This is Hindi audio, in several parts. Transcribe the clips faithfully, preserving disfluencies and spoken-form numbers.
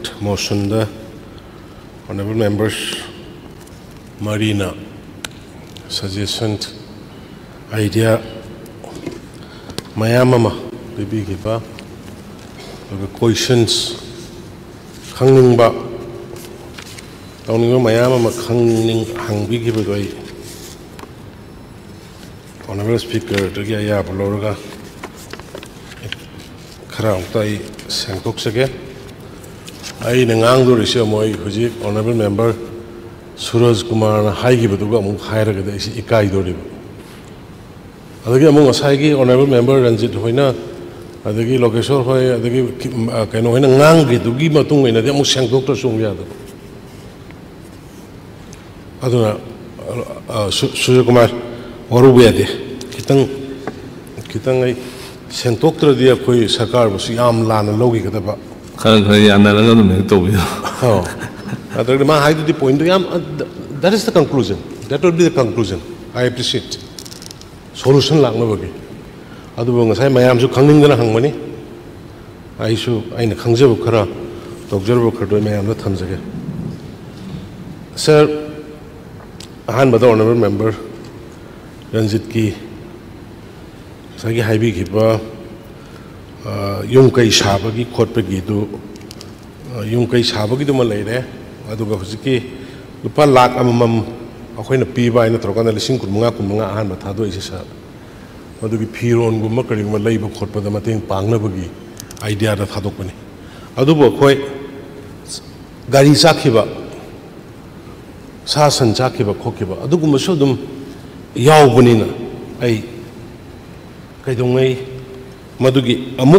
motion the honorable members Marina suggestion idea mayamama bibi giba questions khangning ba tawning mayamama khangning hangbi giba doi honorable speaker to ya ya bloroga khara tai sangkok sage ai nangang do risio moi huji honorable member Suraj Kumar na hai gi buduga mu khaira ga isi ikai do ribu adagi amu asai gi honorable member Ranjit hoina adagi Lokeshwar hoi adagi kaino hoina ngang gi dugi matung ina de amu sangkok to sung ya do aduna Suraj Kumar waru bu ya de kitang kitang ai sangkok to dia koi sarkar bu yam lana logi ka ba khara khara yana la no to bi oh the point. That is the conclusion. That will be the conclusion. I appreciate. Solution lang na bagi. Ado bang say mayam su khangning na hang mani. I su ay na khangje bu khara, doctor bu khado mayam na tham jage. Sir, ahan bada honorable member Ranjit ki sagi haibi ki ba yung kai shaba ki khot pe gi do yung kai shaba ki do malai re. Aduga huziki lupa lak amam akhoi na piba ina trokan lising kun mga kun mga ahan bathado isi sa adugi phiron gumma kari gumma leiba khotpa da mateng pangna bagi idea da thadok bani adubo khoi gari chakhiba sa san chakhiba khokhiba adugumma so dum yaw bani na ai kaidongai madugi amuk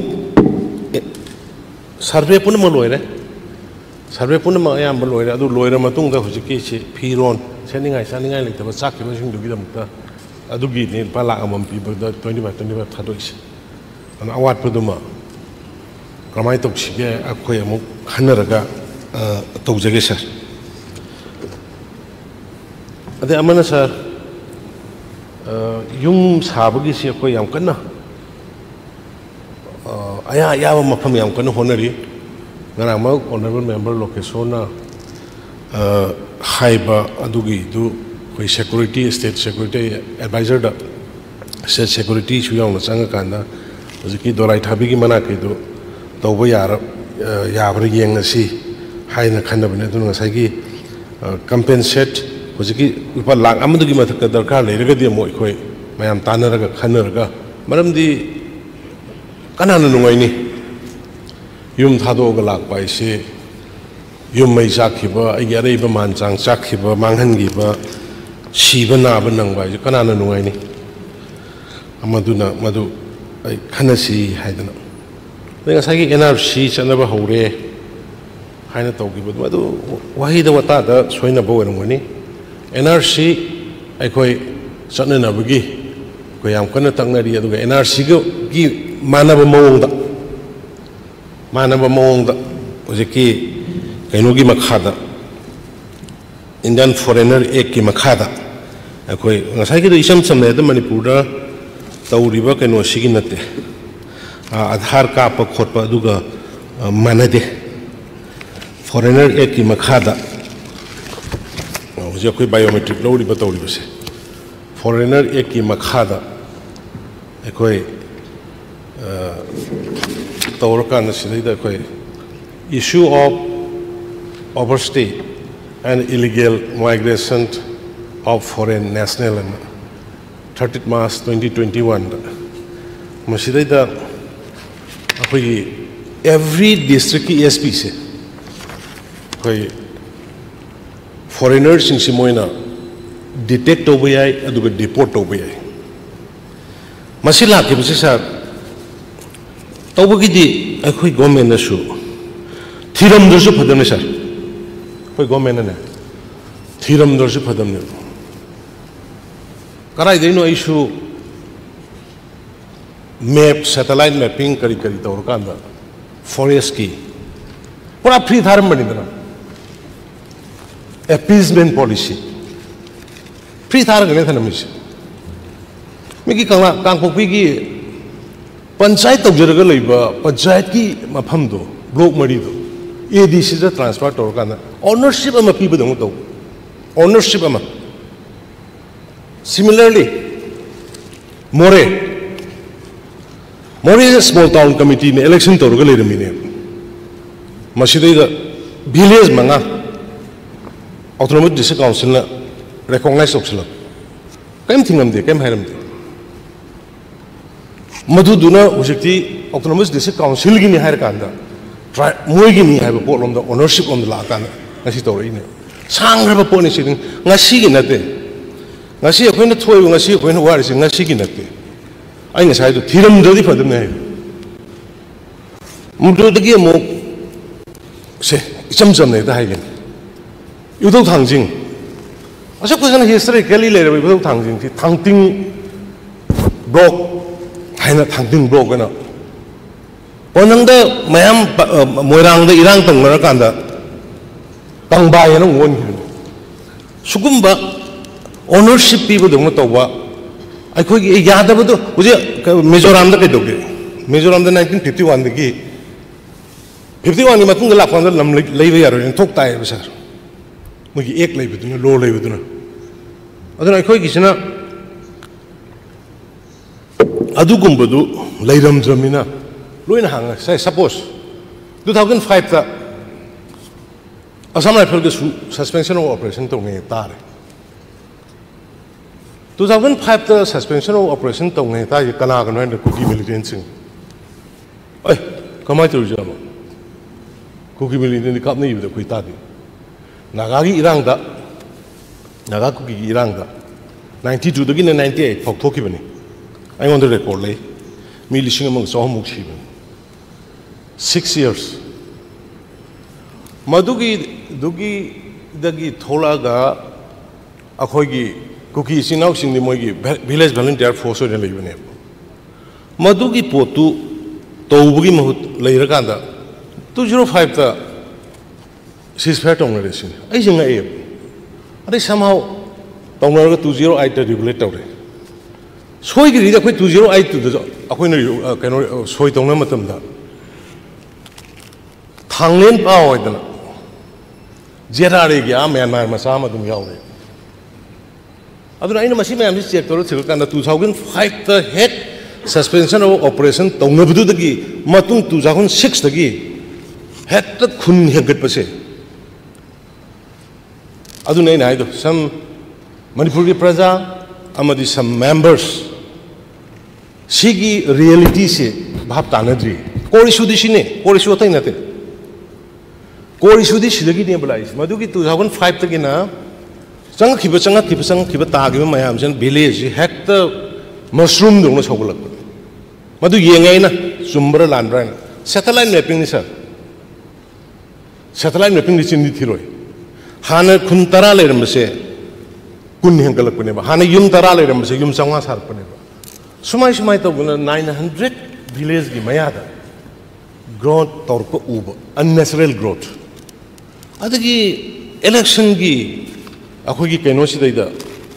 survey pun maloire Survey pun nama ayam berloira, adu loira matung dah hujan kece, piron, saya ni ngai, saya ni ngai lagi, tapi sakit macam tu kita muka, adu gini, palak amam pi, berda twenty five, twenty five thado isi, an awat perduma, ramai tu sih, aku yang muk kena raga, tu jaga sah. Ada amana sah, yung sahabat sih aku yang kena, ayah ayah macam yang kena honori. Ngarang mau honorable member Lokeshwar na haiba adugi du koi security state security advisor da state security chu yang na changa kanda hojiki dorai thabi gi mana ke du tawba yar yabar yeng na si haina khanda bane du ngasai gi compensate hojiki upa lang amadu gi mathak darkar leiraga di moi khoi mayam tanaraga khanaraga maramdi kanana nungai ni Yum thado galak pai se yum mai sakhiba ai areiba manchang sakhiba manghan gi ba siba na ba nang bai kanana nungai ni amaduna madu ai khanasi haidana lenga sagi N R C chanaba hore haina tawgi ba madu wahi da wata da soina ba wer ngani N R C ai khoi channa na bagi ko yam kana tangnari aduga N R C gi manaba mawong da Manaba mawong da hojiki kainogi makhada Indian Foreigner Act ki makhada akoi ngasai ki isam samne da Manipur da tawriba kaino sigi nate Aadhaar ka pa khotpa aduga manade Foreigner Act ki makhada hoji akoi biometric lawriba tawriba se Foreigner Act ki makhada akoi Taurakan sida koi issue of overstay and illegal migration of foreign national and thirtieth March twenty twenty-one masida da akoi every district ki S P se koi foreigners in simoina detect over yai aduga deport over yai masila ke bisa Tawagidi akoi government na su thiram dorsu phadam ne sir koi government na thiram dorsu phadam ne karai deino issue map satellite mapping kari kari tawr kanda forest ki pura free tharam bani dana appeasement policy free thar gane thana mis miki kangla kangpokpi gi Panchayat tawjaraga leiba panchayat ki mafam do block mari do A D C da transfer tor kan ownership ama pi ba dong to ownership ama similarly More More is a small town committee in election tor ga le mi ne masida da village manga autonomous district council na recognize opsala kem thingam de kem hairam de madu duna ujikti autonomous district council gi ni hair kanda try moi gi ni haiba polom da ownership on the la kan ngasi tori ne sang ra po ni sin ngasi gi na de ngasi akhoi na thoi ngasi akhoi na war sin ngasi gi na de ai nga sai do thiram do di phadam ne mudu de gi mo se cham cham ne da hai gen yu do thang jing asa ko sana history kali le yu do thang jing thi thang ting block hai na thang ting block na onang da mayam moirang da irang tang na kan da tang bai na ngon hi sugum ba ownership pi bu dong to ba ai khoi gi ya da bu do uje mizoram da ke do ge mizoram da nineteen fifty-one da gi fifty-one ni matung da la phang da lam lei ba ya ro thok tai ba sar mo gi ek lei bu du lo lei bu du na aduna ai khoi gi sina adu gum bu du leiram dramina loina hang say suppose two thousand five ta Assam Rifle ge suspension of operation to nge ta two thousand five ta suspension of operation to nge ta ye kana ga no kuki militant sing ai kamai tu jama kuki militant kap nei bu kui ta di naga gi irang da naga kuki gi irang da ninety-two da gi ninety-eight phok thoki bani ai on the record le mi lising among so muk chi six years madugi dugi dagi thola ga akhoi gi kuki sinau sing ni moi gi village volunteer force ne le bane madugi potu tawbugi mahut leira kanda two oh five ta ceasefire tong re sin ai singa e ade somehow tong ra ga two oh eight ta regulate tawre soi gi ri da khoi two oh eight tu da akhoi na kano soi tong na matam da thanglen pa oi da jera re gi a Myanmar ma sa ma dum yaw re aduna ina masi mayam si check toro thil kan two thousand five ta head suspension of operation tong na bu da gi matung two thousand six da gi head ta khun hegat pa se aduna ina ai do some Manipuri praja amadi some members sigi reality se bhab tanadri kori sudi sine kori su tai nate kori sudi sidagi ne bulais madugi two thousand five ta gina chang khiba chang khiba chang khiba ta gi mayam jan village hekta mushroom dong na chogulak madu yengai na sumbra landra satellite mapping ni sir satellite mapping ni chin ni thiroi hana khun tara le ram se kun hengalak pune ba hana yum tara le ram se yum changa sar pune ba sumai sumai to guna nine hundred village gi maya da growth tor ko uba unnatural growth adagi election gi akhoi gi keno si da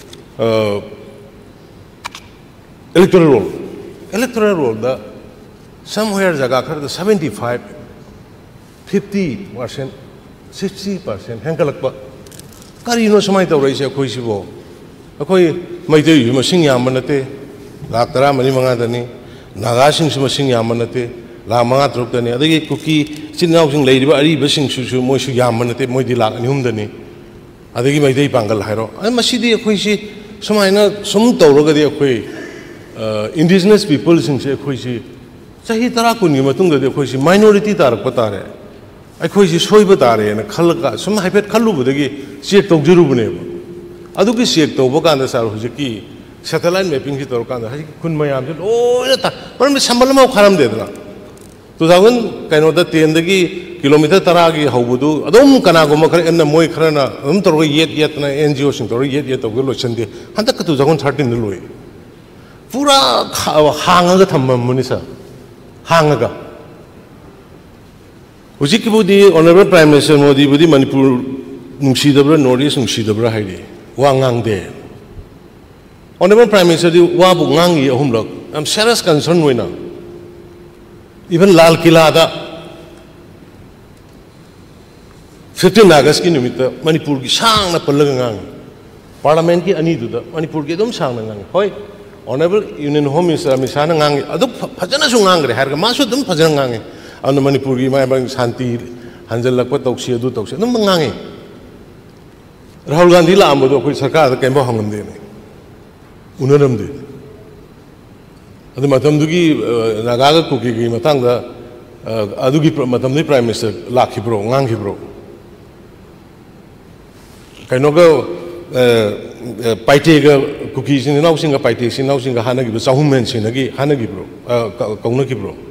electoral roll electoral roll da somewhere jaga khar da seventy-five fifty percent sixty percent hengalak ba kari no sumai to rai se akhoi si bo akhoi mai de yu ma sing yam na te lakh तरा मनी मंगा दनी नागा सिंह सुम सिंह यामनते लाख मंगा तरुक दनी अदगी कुकी चिन्नाव सिंह लेरिबा अरिबा सिंह सुसु मोइसु यामनते मोइदि लाख अनि हुम दनी अदगी मैदै पांगल हाइरो अ मसिदि अखोइ सि समायना सुम तौरगदि अखोइ इंडिजिनस पीपल सिंह से अखोइ सि सही तरा कुनि मतुंग ददि अखोइ सि माइनॉरिटी तारक पतारे अखोइ सि सोइबा तारे न खलका सुम हाइफेट खलुबदगी चेक तौजुरुबने अदुगी चेक तौबा कांदा सार हुजिकी satellite mapping ki tor kan hai kun mayam je lo ta par me sambal ma kharam de dra two thousand kaino da ten da gi kilometer tara gi haubudu adom kana go ma khare en moi khara na um tor yet yet na NGO sing tor yet yet to lo chande han ta two thousand thirteen de loi pura hanga ga tham muni sa hanga ga ujik ki budi honorable prime minister modi budi manipur nungsi dabra northeast nungsi dabra haidi wa ngang de Honorable Prime Minister, wa bu ngangi ahum lok. I'm serious concern with now. Even Lal Killa da fifteen August ki numita Manipur ki sang na palaga ngang parliament ki ani duda Manipur ki dum sang na ngang hoi honorable union home minister Amit Shah na ngang adu phajana su ngang re har ga ma su dum phajana ngang anu Manipur ki mai bang shanti hanjal lakpa tausi adu tausi dum ngang Rahul Gandhi la ambo do koi sarkar da kemba hangam de ne unaram de adu matam du ki naga ga kuki ki matang da adu ki matam ni prime minister lakhi bro ngang ki bro kaino ga paite ga cookies ni nau singa paite sin nau singa hana gi sahum men sin gi hana gi bro kauna gi bro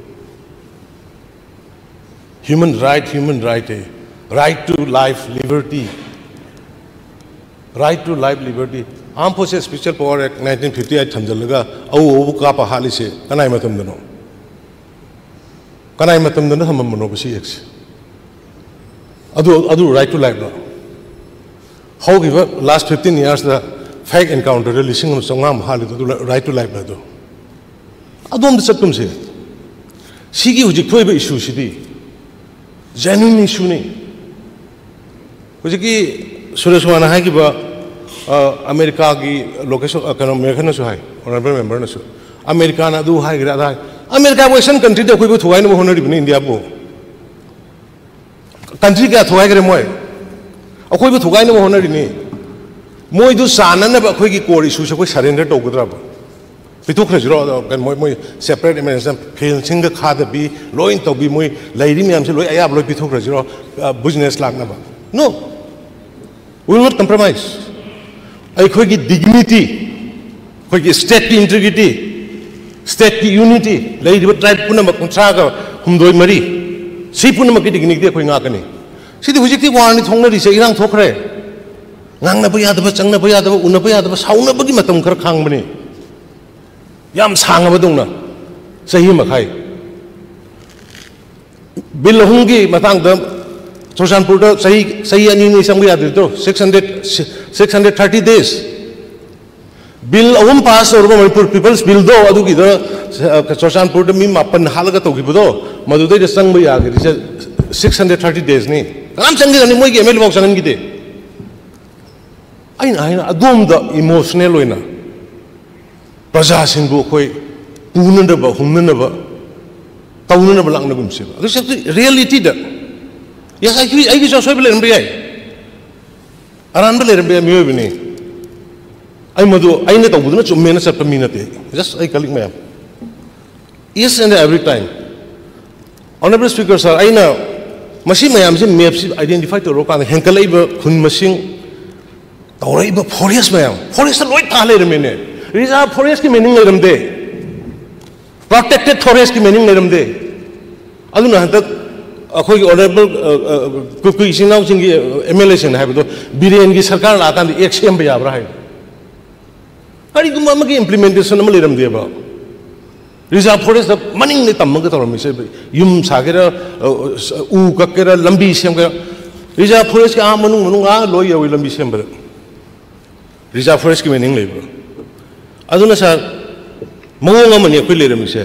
human right human right right to life liberty right to life liberty armed forces special power act nineteen fifty-eight thamjal ga au au ka pa hali se kanai matam dano kanai matam dano hamam mono basi ex adu adu right to life no how give last fifteen years the fake encounter the listing of songam hali to right to life do adom the satum se sigi hujik thoiba issue sidi genuine issue ni hujiki suraswana hai ki ba america ki location kana american so hai honorable member na so america na du hai gra da america western country de koi bo thuai no honori bini india bo country ka thuai gre moi akoi bo thugai no honori ni moi du sana na ba khoi ki core issue se koi surrender to gudra ba pitu khre jro kan moi moi separate emergency fail sing ga kha da bi loin to bi moi lairi myam se loi ayab loi pitu khre jro business lag na ba no we will not compromise ai khoi ki dignity khoi ki state ki integrity state ki unity lairi ba tribe puna ma kontra ga humdoi mari si puna ma ki dignity khoi nga kani sidi hujik ti wani thongna ri se irang thokre ngang na ba ya da ba chang na ba ya da ba un na ba ya da ba saung na ba gi matam khar khang bani yam sang ba dong na sahi ma khai bil hung gi matang da Choshanpur da sahi sahi ani ni sang ya de to six hundred thirty days bill awum pass or Manipur people's bill do adu gi da Choshanpur da mi mapan halaga to gi bodo madu de sang ba ya gi six hundred thirty days ni kalam changi ni moi gi mel box sangan gi de aina aina adom da emotional loina praja sin bu khoi puna da ba humna ba tauna ba lang na gum se adu se reality da yes ai ai gi so bele mbi ai aran bele mbi mi yo bini ai madu ai ne to bu na chumme na sa paminate just ai kalik ma yes and every time honorable speaker sir I know machine mayam sin maps identify to rokan henkalai ba khun masing tawrai ba forest mayam forest loi ta le remene reserve forest ki meaning le ramde protected forest ki meaning le ramde aduna hantak akhoi honorable kuku isinau singi mla sin ha ba biren gi sarkar la kan xm ba yabra hai ari gum ma gi implementation ma le ramde ba reserve forest maning ni tamma ga tawmi se yum sagera u kakera lambi sem ga reserve forest ka manu manu ga loi yawi lambi sem ba reserve forest ki meaning leba aduna sa mawong amani ko le rami se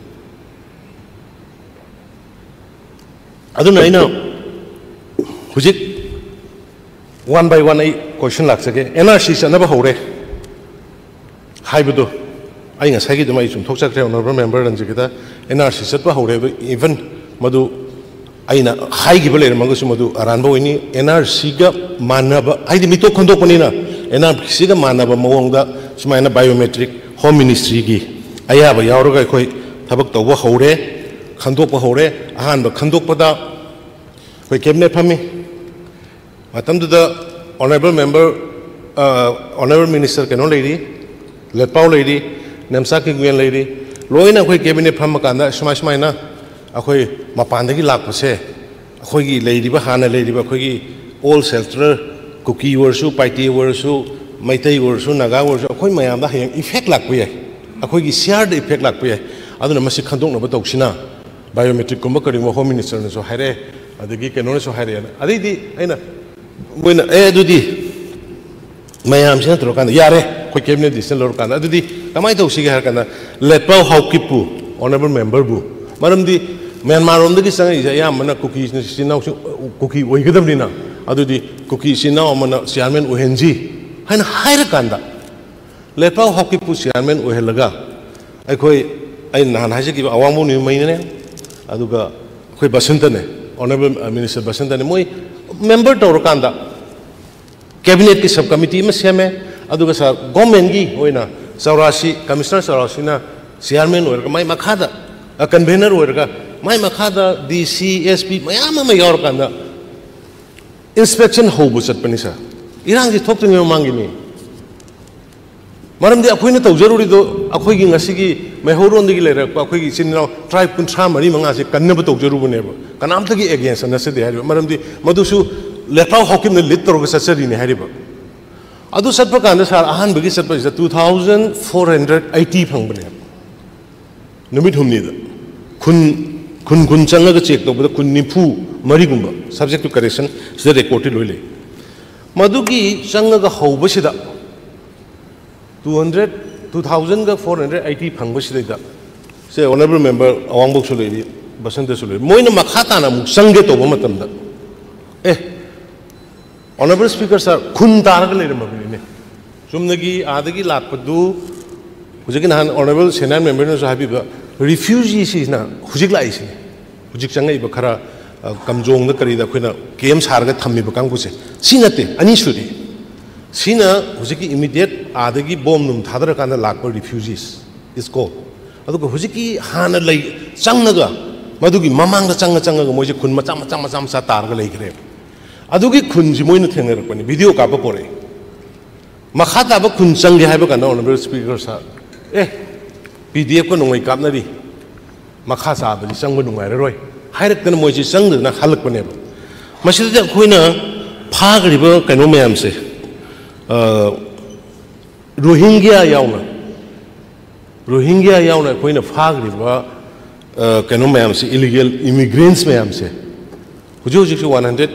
aduna ina hujik one by one ai question lak sake nrc sanaba hore haibudo ai nga sai gi dum ai sum thok chakre honorable member ran jikita nrc satwa hore even madu aina hai gi bele mangu sum madu aran bo ni nrc ga manaba ai di mito khondok pani na nrc ga manaba mawong da sumaina biometric home ministry gi aya ba yauro ga khoi thabak to bo hore khandok ba hore ahan ba khandok pa da khoi cabinet phami matam da honorable member honorable minister keno lady letpau lady nemsa ki gwen lady loina khoi cabinet pham kanda smai smai na akhoi mapan da gi lak pase akhoi gi lady ba hana lady ba khoi gi all shelter cookie worsu paiti worsu maitai worsu naga worsu akhoi mayam da heng effect lak pu ye akhoi gi share da effect lak pu ye aduna masi khandok na ba toksina biometric kumba kari mo home minister na so haire adagi keno so haire adi di aina moina e adudi mayam sina tro kan yare khoi cabinet decision lor kan adudi kamai to sige har kan let pau housekeeper honorable member bu maram di Myanmar rom da gi sangai ya mana cookies ni sinau cookie oi gadam ni na अदुदी कुकी सिना अमना चेयरमैन ओहेंजी हाइना हाइरा कांदा लेपाव हॉकी पु चेयरमैन ओहेलगा अखोई आई नान हाइजे की अवांगबो नि मैने अदुगा अखोई बसंत ने ऑनरेबल मिनिस्टर बसंत ने मोई मेंबर तौर कांदा कैबिनेट की सब कमिटी में सेमे अदुगा सा गवर्नमेंट की होइना चौरासी कमिश्नर चौरासीना चेयरमैन ओरगा माई मखादा कन्वेनर ओरगा माई मखादा डीसी एसपी मयाम में यार कांदा इंस्पेक्शन होबु चटपनी सा इरांगी थोक्तनी मांगिनी मरमदे अखोइना तौजरुरिदो अखोइगी ngasiगी मेहौरोंदगी लेरक अखोइगी चिन्नाव ट्राइब कुंथ्रा मरी मंगासे कन्नब तौजरुबनेब कनामतगी एगेंस्ट नसदे हारि मरमदे मदुसु लेपाव हॉकिम ने लिड तौरग सचरिने हारिब अदु सत्प कांदा सार अहानबगी सत्प two thousand four hundred eighty फंगबने नुमित हुमनीद खुन खुन खुन चंगग चेक तौबद खुन निफु मरीगुंबा सब्जेक्ट टू करेक्शन सिदा रिकॉर्ड लोइले मदुगी चंगग हौबसिदा टू हंड्रेड टू थाउजेंड का फोर हंड्रेड एटी फंगबसिदा से ऑनरेबल मेंबर अवांगबोक सुलेरी बसंत सुलेरी मोइना मखा ताना मुक संगे तौबा मतमदा ए ऑनरेबल स्पीकर सर खुन तारग लेरमबने चुमनगी आदगी लापदु हुजिक नान ऑनरेबल सेनेट मेंबर ने हाबिबा रिफ्यूजी सिना हुजिक लाइसिने हुजिक चंगैबा खरा कमजोंग करीद अखोइना केम सारगा थम्मिबा कांगुसे सिनते अनि सुरी सिना हुजिकी इमीडिएट आदगी बॉम नुम थादर कांदा लाकपा रिफ्यूजीज इज कॉल अदुगा हुजिकी हाना लई चंगनगा मदुगी ममांगदा चंग चंगगा मोइजे खुन मचा मचा मचा मचा तारगा लेखरे अदुगी खुनजी मोइना थेंगरपनि वीडियो कापा पोरे मखा ताबा खुन चंगे हाइबा कांदा ऑनरेबल स्पीकर सा ए पीडीएफ को नोंगै कापनरी मखा साबदि चंग नुंगाइररोय हाइरक्तन मोइजे चंगदना हलकपनेब मसिदि अखोइना फागरिबा कनो मयामसे रोहिंग्या यावना रोहिंग्या यावना अखोइना फागरिबा कनो मयामसे इलीगल इमिग्रेंट्स मयामसे हुजु हुजिसु वन हंड्रेड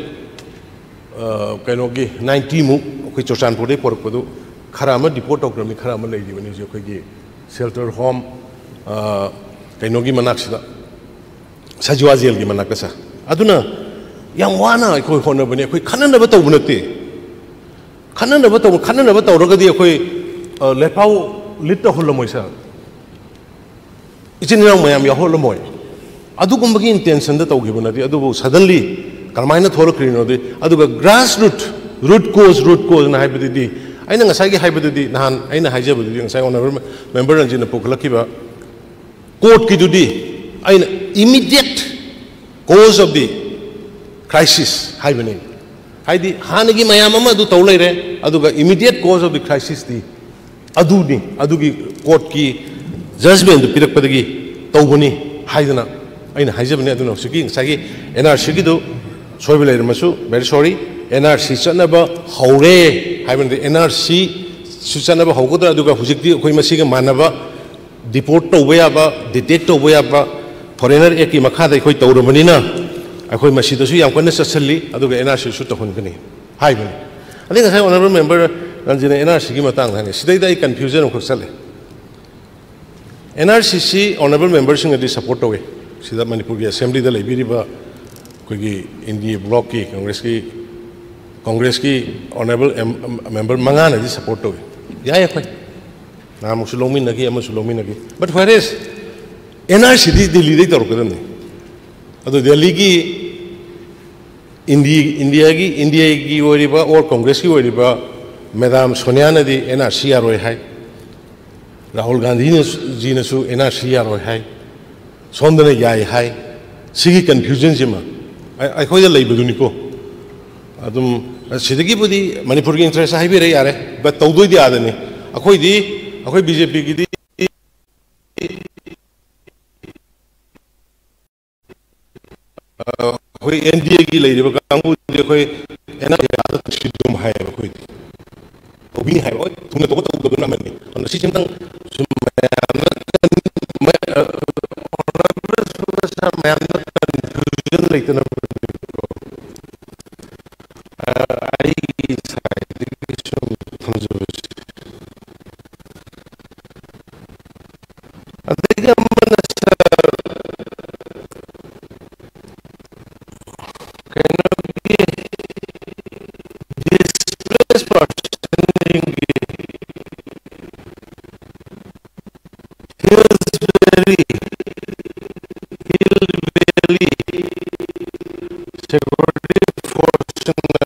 कनोगी नाइंटी मु अखोइ चोचानपुरदे पोरकपदु खरा अमा डिपोर्ट तौक्रमि खरा अमा लैरिबनि जे अखोइगी शेल्टर होम कनोगी मनाक्सिदा सजवा जेलगी मनाकसा अदुना याम वाना अखोइ होनबनि अखोइ खननबा तौबु नते खननबा तौबु खननबा तौरगदि अखोइ लेपाव लिट होलमोइसा इचिनराव मयाम याहोलमोइ अदुगुम्बगी इंटेंशन द तौगिबु नते अदुबु सडनली करमाइना थोरक्रिनोदि अदुगा grass root root cause root cause ना हाइबदि आइना ngसाइगी हाइबदि नहान आइना हाइजबदि ngसाइ ऑनरेबल मेंबर रंजिना पोखलखिबा कोर्ट की दुदी आइना immediate cause of the crisis हाइबने हाइदि हानगी मयाम अमा दु तौ लेरे अदुगा immediate cause of the crisis दि अदुनि अदुगी कोर्ट की जजमेंट पिरकपदगी तौबनी हाइदना आइना हाइजबने अदुना सुकी ngसाइगी एनआरसी की दु सोइब लेरमसु वेरी सॉरी एनआरसी चनबा हौरे हाइबन एनआरसी सुचनबा हौगदरा अदुगा हुजिकति अखोइ मसिगा मानबा डिपोर्ट तौबा याबा डिटेक्ट तौबा याबा फॉरेनर एक की मखादा अखोइ तौरबनिना अखोइ मसिदसु याम कन्ना ससल्ली अदुगा एनआरसी सु तखनगनि हाइबन अदि ngसाइ ऑनरेबल मेंबर रंजिना एनआरसी की मतंग हाने सिदैदा आई कंफ्यूजन अखो चले एनआरसी सी ऑनरेबल मेंबर सिंगदि सपोर्ट तौवे सिदा मणिपुर की असेंबली दा लेबिरिबा कोई इंडी ब्लॉक की कांग्रेस की कांग्रेस की ऑनरेबल मेंबर मंगा ने सपोर्ट तो याय अखोई नाम सुलोमी नगी अम सुलोमी नगी बट वेयर इज एनआरसी दी दिल्ली दे तौरकदने अदो दिल्ली की इंडी इंडिया की इंडिया की ओरिबा और कांग्रेस की ओरिबा मैडम सोनिया नदी एनआरसी यारोय हाय राहुल गांधी ने जी ने सु एनआरसी यारोय हाय सोंदने याय हाय सिगी कंफ्यूजन जिमा अखोइदा लेबदुनिको अदुम सिदगिबुदी मणिपुर की इंटरेस्ट हाइबेरे यारे बट तौदोइदि आदनी अखोइदी अखोइ बीजेपी की अखोइ एनडीए की लेरिबा कांगुदी अखोइ एनआरसी आदत सिदुम हाय अखोइ ओबि हाय ओइ तुमने तो तो दुना मनि अन सिचिंतंग सुम कंफ्यूजन लेतना business person Hillsbury Hillsbury security force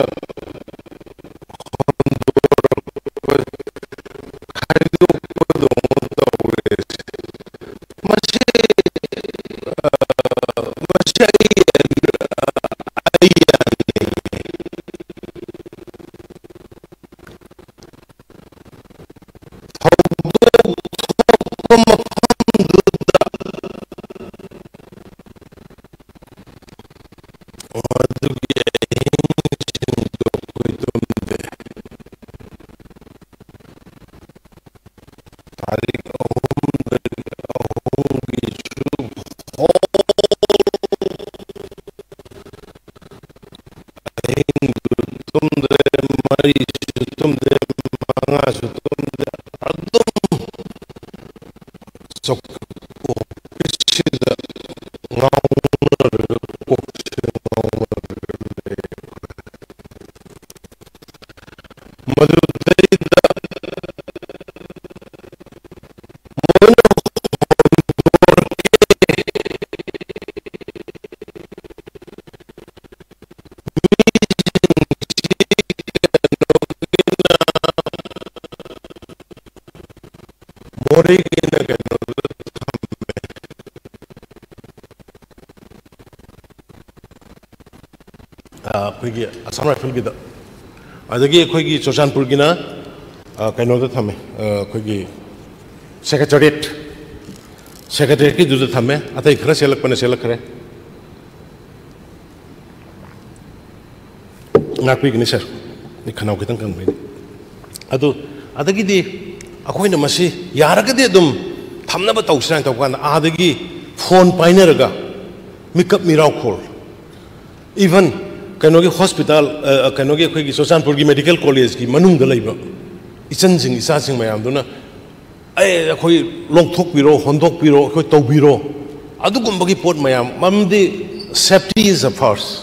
ꯑꯩꯈꯣꯏꯒꯤ ꯑꯁꯥꯝ ꯔꯥꯏꯐꯜꯒꯤꯗ ꯑꯗꯒꯤ ꯑꯩꯈꯣꯏꯒꯤ ꯆꯨꯔꯆꯥꯟꯄꯨꯔꯒꯤꯅ ꯀꯩꯅꯣꯗ ꯊꯝꯃꯦ ꯑꯩꯈꯣꯏꯒꯤ ꯁꯦꯀ꯭ꯔꯦꯇꯔꯤꯌꯦꯠ ꯁꯦꯀ꯭ꯔꯦꯇꯔꯤꯌꯦꯠꯀꯤꯗꯨꯗ ꯊꯝꯃꯦ ꯑꯇꯩ ꯈꯔ ꯆꯦꯜꯂꯛꯄꯅ ꯆꯦꯜꯂꯛꯈ꯭ꯔꯦ ꯉꯥꯛꯄꯤꯒꯅꯤ ꯁꯥꯔ ꯑꯩ ꯈꯅꯥꯎ ꯈꯤꯇꯪ ꯀꯪꯕꯩꯅꯤ ꯑꯗꯨ ꯑꯗꯒꯤꯗꯤ ꯑꯩꯈꯣꯏꯅ ꯃꯁꯤ ꯌꯥꯔꯒꯗꯤ ꯑꯗꯨꯝ ꯊꯝꯅꯕ ꯇꯧꯁꯤꯔꯥ ꯍꯥꯏꯅ ꯇꯧꯕ ꯀꯥꯟꯗ ꯑꯥꯗꯒꯤ ꯐꯣꯟ ꯄꯥꯏꯅꯔꯒ ꯃꯤꯀꯞ ꯃꯤꯔꯥꯎꯈꯣꯜ ꯏꯚꯟ ꯀꯩꯅꯣꯒꯤ ꯍꯣꯁꯄꯤꯇꯥꯜ ꯀꯩꯅꯣꯒꯤ ꯑꯩꯈꯣꯏꯒꯤ ꯆꯨꯔꯆꯥꯟꯄꯨꯔꯒꯤ ꯃꯦꯗꯤꯀꯦꯜ ꯀꯣꯂꯦꯖꯀꯤ ꯃꯅꯨꯡꯗ ꯂꯩꯕ ꯏꯆꯟꯁꯤꯡ ꯏꯆꯥꯁꯤꯡ ꯃꯌꯥꯝꯗꯨꯅ ꯑꯩ ꯑꯩꯈꯣꯏ ꯂꯧꯊꯣꯛꯄꯤꯔꯣ ꯍꯣꯟꯗꯣꯛꯄꯤꯔꯣ ꯑꯩꯈꯣꯏ ꯇꯧꯕꯤꯔꯣ ꯑꯗꯨꯒꯨꯝꯕꯒꯤ ꯄꯣꯠ ꯃꯌꯥꯝ ꯃꯔꯝꯗꯤ ꯁꯦꯐꯇꯤ ꯏꯖ ꯑ ꯐꯥꯔꯁ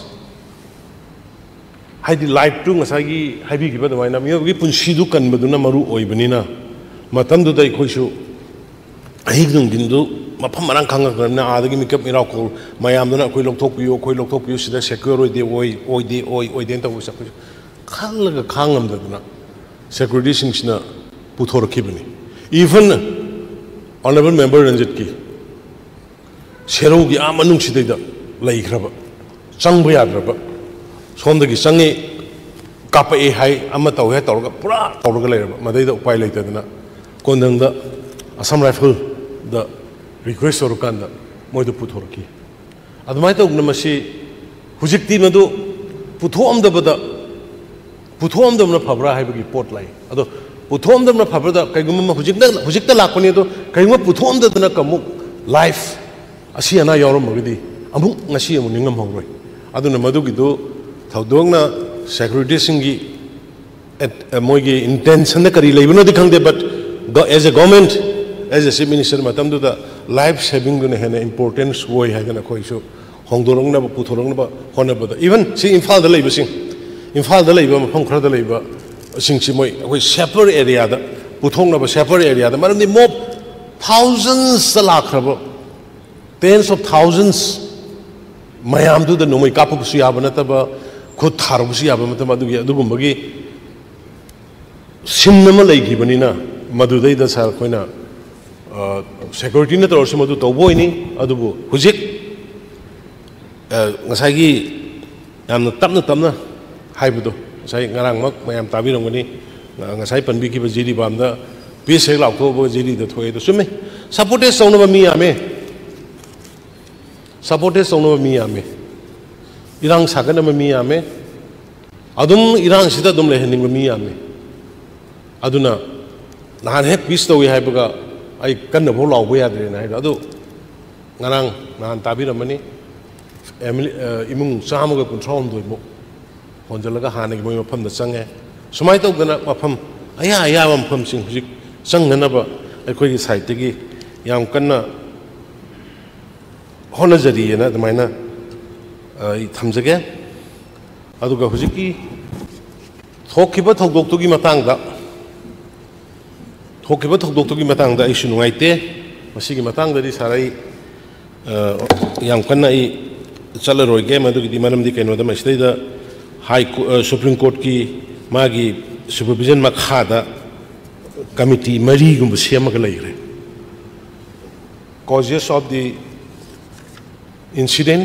ꯍꯥꯏꯗꯤ ꯂꯥꯏꯐꯇꯨ ꯉꯁꯥꯏꯒꯤ ꯍꯥꯏꯕꯤꯈꯤꯕ ꯑꯗꯨꯃꯥꯏꯅ ꯃꯤꯑꯣꯏꯕꯒꯤ ꯄꯨꯟꯁꯤꯗꯨ ꯀꯟꯕꯗꯨꯅ ꯃꯔꯨ ꯑꯣꯏꯕꯅꯤꯅ ꯃꯇꯝꯗꯨꯗ ꯑꯩꯈꯣꯏꯁꯨ ꯑꯍꯤꯡ ꯅꯨꯡꯊꯤꯟꯗꯨ ꯃꯐꯝ ꯃꯔꯥꯡ ꯈꯪꯉꯛꯇ꯭ꯔꯕꯅꯤꯅ ꯑꯥꯗꯒꯤ ꯃꯤꯀꯞ ꯃꯤꯔꯥꯎꯈꯣꯜ ꯃꯌꯥꯝꯗꯨꯅ ꯑꯩꯈꯣꯏ ꯂꯧꯊꯣꯛꯄꯤꯌꯨ ꯑꯩꯈꯣꯏ ꯂꯧꯊꯣꯛꯄꯤꯌꯨ ꯁꯤꯗ ꯁꯦꯀ꯭ꯌꯣꯔ ꯑꯣꯏꯗꯦ ꯑꯣꯏ ꯑꯣꯏꯗꯦ ꯑꯣꯏ ꯑꯣꯏꯗꯦꯅ ꯇꯧꯕꯁꯦ ꯑꯩꯈꯣꯏꯁꯨ ꯈꯜꯂꯒ ꯈꯥꯡꯉꯝꯗꯗꯅ ꯁꯦꯀ꯭ꯌꯨꯔꯤꯇꯤꯁꯤꯡꯁꯤꯅ ꯄꯨꯊꯣꯔꯛꯈꯤꯕꯅꯤ ꯏꯚꯟ ꯑꯣꯅꯔꯦꯕꯜ ꯃꯦꯝꯕꯔ ꯔꯟꯖꯤꯠꯀꯤ ꯁꯦꯔꯧꯒꯤ ꯑꯥ ꯃꯅꯨꯡꯁꯤꯗꯩꯗ ꯂꯩꯈ꯭ꯔꯕ ꯆꯪꯕ ꯌꯥꯗ꯭ꯔꯕ ꯁꯣꯝꯗꯒꯤ ꯆꯪꯉꯤ ꯀꯥꯞꯄꯛꯑꯦ ꯍꯥꯏ ꯑꯃ ꯇꯧꯋꯦ ꯍꯥꯏ ꯇꯧꯔꯒ ꯄꯨꯔꯥ ꯇꯧꯔꯒ ꯂꯩꯔꯕ ꯃꯗꯩꯗ ꯎꯄꯥꯏ ꯂꯩꯇꯗꯅ ꯀꯣꯟꯊꯪꯗ ꯑꯁꯥꯝ ꯔꯥꯏꯐꯜꯗ ꯔꯤꯀ꯭ꯋꯦꯁ ꯇꯧꯔꯀꯥꯟꯗ ꯃꯣꯏꯗ ꯄꯨꯊꯣꯔꯛꯈꯤ ꯑꯗꯨꯃꯥꯏꯅ ꯇꯧꯗꯅ ꯃꯁꯤ ꯍꯧꯖꯤꯛꯇꯤ ꯃꯗꯨ ꯄꯨꯊꯣꯛꯑꯝꯗꯕꯗ ꯄꯨꯊꯣꯛꯑꯝꯗꯕꯅ ꯐꯕ꯭ꯔꯥ ꯍꯥꯏꯕꯒꯤ ꯄꯣꯠ ꯂꯥꯛꯏ ꯑꯗꯣ ꯄꯨꯊꯣꯛꯑꯝꯗꯕꯅ ꯐꯕ꯭ꯔꯗ ꯀꯩꯒꯨꯝꯕ ꯍꯧꯖꯤꯛꯇ ꯍꯧꯖꯤꯛꯇ ꯂꯥꯛꯄꯅꯤ ꯑꯗꯣ ꯀꯩꯒꯨꯝꯕ ꯄꯨꯊꯣꯛꯑꯝꯗꯗꯅ ꯑꯃꯨꯛ ꯂꯥꯏꯐ ꯑꯁꯤ ꯑꯅꯥ ꯌꯥꯎꯔꯝꯃꯒꯗꯤ ꯑꯃꯨꯛ ꯉꯁꯤ ꯑꯃꯨꯛ ꯅꯤꯡꯉꯝꯍꯧꯔꯣꯏ ꯑꯗꯨꯅ ꯃꯗꯨꯒꯤꯗꯨ ꯊꯧꯗꯣꯛꯅ ꯁꯦꯀ꯭ꯌꯨꯔꯤꯇꯤꯁꯤꯡꯒꯤ ꯃꯣꯏꯒꯤ ꯏꯟꯇꯦꯟꯁꯟꯗ ꯀꯔꯤ ꯂꯩꯕꯅꯣꯗꯤ ꯈꯪꯗꯦ but as a government as a chief minister ꯃꯇꯝꯗꯨꯗ ꯂꯥꯏꯐ ꯁꯦꯚꯤꯡꯗꯨꯅ ꯍꯦꯟꯅ ꯏꯝꯄꯣꯔꯇꯦꯟꯁ ꯑꯣꯏ ꯍꯥꯏꯗꯅ ꯑꯩꯈꯣꯏꯁꯨ ꯍꯣꯡꯗꯣꯔꯛꯅꯕ ꯄꯨꯊꯣꯔꯛꯅꯕ ꯍꯣꯠꯅꯕꯗ ꯏꯚꯟ ꯁꯤ ꯏꯝꯐꯥꯜꯗ ꯂꯩꯕꯁꯤꯡ ꯏꯝꯐꯥꯜꯗ ꯂꯩꯕ ꯃꯐꯝ ꯈꯔꯗ ꯂꯩꯕ ꯁꯤꯡꯁꯤ ꯃꯣꯏ ꯑꯩꯈꯣꯏ ꯁꯦꯄꯔ ꯑꯦꯔꯤꯌꯥꯗ ꯄꯨꯊꯣꯛꯅꯕ ꯁꯦꯄꯔ ꯑꯦꯔꯤꯌꯥꯗ ꯃꯔꯝꯗꯤ ꯃꯣb ꯊꯥꯎꯖꯟꯁꯇ ꯂꯥꯛꯈ꯭ꯔꯕ ꯇꯦꯟꯁ ꯑꯣꯐ ꯊꯥꯎꯖꯟꯁ ꯃꯌꯥꯝꯗꯨꯗ ꯅꯣꯡꯃꯩ ꯀꯥꯞꯄꯕꯁꯨ ꯌꯥꯕ ꯅꯠꯇꯕ ꯈꯨꯠ ꯊꯥꯔꯕꯁꯨ ꯌꯥꯕ ꯅꯠꯇꯕ ꯑꯗꯨꯒꯤ ꯑꯗꯨꯒꯨꯝꯕꯒꯤ ꯁꯤꯟ ꯑꯃ ꯂꯩꯈꯤꯕꯅꯤꯅ ꯃꯗꯨꯗꯩꯗ ꯁꯥꯔ ꯑꯩꯈꯣꯏꯅ ꯁꯦꯀ꯭ꯌꯨꯔꯤꯇꯤꯅ ꯇꯧꯔꯁꯨ ꯃꯗꯨ ꯇꯧꯕ ꯑꯣꯏꯅꯤ ꯑꯗꯨꯕꯨ ꯍꯧꯖꯤꯛ ꯉꯁꯥꯏꯒꯤ ꯌꯥꯝꯅ ꯇꯞꯅ ꯇꯞꯅ ꯍꯥꯏꯕꯗꯣ ꯉꯁꯥꯏ ꯉꯔꯥꯡꯃꯛ ꯃꯌꯥꯝ ꯇꯥꯕꯤꯔꯝꯒꯅꯤ ꯉꯁꯥꯏ ꯄꯟꯕꯤꯈꯤꯕ ꯖꯤꯔꯤꯕꯥꯝꯗ ꯄꯤꯁ ꯍꯦꯛ ꯂꯥꯎꯊꯣꯛꯑꯒ ꯖꯤꯔꯤꯗ ꯊꯣꯛꯑꯦ ꯑꯗꯣ ꯆꯨꯝꯃꯦ ꯁꯄꯣꯔꯇꯦꯖ ꯇꯧꯅꯕ ꯃꯤ ꯌꯥꯝꯃꯦ ꯁꯄꯣꯔꯇꯦꯖ ꯇꯧꯅꯕ ꯃꯤ ꯌꯥꯝꯃꯦ ꯏꯔꯥꯡ ꯁꯥꯒꯠꯅꯕ ꯃꯤ ꯌꯥꯝꯃꯦ ꯑꯗꯨꯝ ꯏꯔꯥꯡꯁꯤꯗ ꯑꯗꯨꯝ ꯂꯩꯍꯟꯅꯤꯡꯕ ꯃꯤ ꯌꯥꯝꯃꯦ ꯑꯗꯨꯅ ꯅꯍꯥꯟ ꯍꯦꯛ ꯄꯤꯁ ꯇꯧꯏ ꯍꯥꯏꯕꯒ ꯑꯩ ꯀꯟꯅꯐꯥꯎ ꯂꯥꯎꯕ ꯌꯥꯗ꯭ꯔꯦꯅ ꯍꯥꯏꯗꯣ ꯑꯗꯨ ꯉꯔꯥꯡ ꯅꯍꯥꯟ ꯇꯥꯕꯤꯔꯝꯃꯅꯤ ꯏꯃꯨꯡ ꯆꯥꯝꯃꯒ ꯀꯨꯟꯊ꯭ꯔꯥ ꯍꯨꯝꯗꯣꯏꯃꯨꯛ ꯍꯣꯟꯖꯜꯂꯒ ꯍꯥꯟꯅꯒꯤ ꯃꯣꯏ ꯃꯐꯝꯗ ꯆꯪꯉꯦ ꯁꯨꯃꯥꯏꯅ ꯇꯧꯗꯅ ꯃꯐꯝ ꯑꯌꯥ ꯑꯌꯥꯕ ꯃꯐꯝꯁꯤꯡ ꯍꯧꯖꯤꯛ ꯆꯪꯅꯅꯕ ꯑꯩꯈꯣꯏꯒꯤ ꯁꯥꯏꯠꯇꯒꯤ ꯌꯥꯝ ꯀꯟꯅ ꯍꯣꯠꯅꯖꯔꯤꯑꯅ ꯑꯗꯨꯃꯥꯏꯅ ꯑꯩ ꯊꯝꯖꯒꯦ ꯑꯗꯨꯒ ꯍꯧꯖꯤꯛꯀꯤ थोकिबा थौदोक्तुगी मतंगदा थोकिबा थौदोक्तुगी मतंगदा इशु नुंगाइते मसिगी मतंगदि साराई याम कन्ना इ चलरोइगे मदुगी मरमदि कैनोदा मसिदैदा हाई सुप्रीम कोर्ट की मागी सुपरविजन मखादा कमिटी मरीगुम सेमगा लैग्रे causes of the incident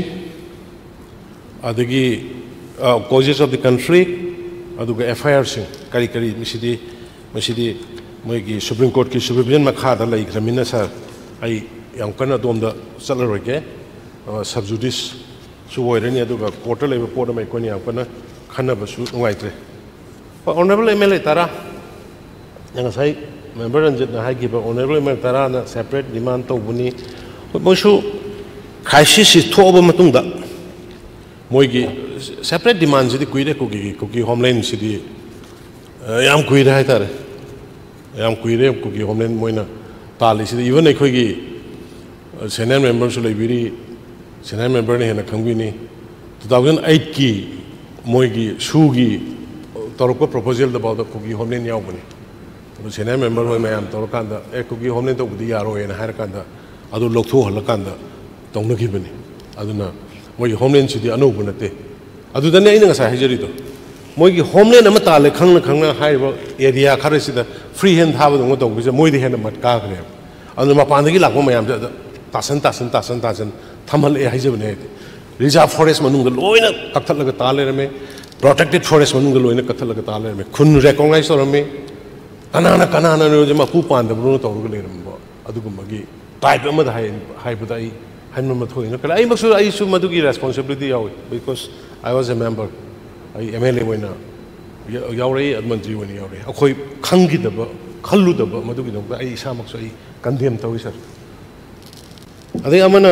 adagi uh, causes of the conflict aduga F I R sing kari kari misidi misidi moigi Supreme Court ki supervision makhada laigramina sir ai yam kana domda salaroge sub judice su oirani aduga court leba port mai koni yam kana khana basu ngaitre honorable M L A tara yang sai member ranjit na hai giba honorable M L A tara na separate demand to buni moisu crisis is thoba matungda moigi separate demand sidi kuire kugi kugi homeland sidi yam kuire hai tare yam kuire kugi homeland moina tali sidi even ekhoi gi senior member su leibiri senior member ne hena khangbi ni two thousand eight ki moigi sugi toroko proposal da bawda kugi homeland yaw bani senior member hoi mayam torokanda e kugi homeland to budi yaro ena har kanda adu loktho halakanda tongna gi bani aduna moi homeland sidi anu bunate adu dane ina ngasa hajari to moi gi homeland ama tale khangna khangna haiba area khare sida free hand haba dong to gi moi di hena mat ka gre adu ma pan gi lakma mayam da tasan tasan tasan tasan thamal e hajabne reserve forest manung da loina kakthal laga tale rame protected forest manung da loina kakthal laga tale rame khun recognize rame kanana kanana no jama ku pan da bru to ru le ram ba adu gum gi type ama da hai hai budai han ma thoi no kala ai maksu ai su madu gi responsibility yaw because I was a member ai M L A wena yawrei admantri wena yawrei akhoi khangi da ba khallu da ba madu gi no ai isa maksu ai condemn tawi sir adai amana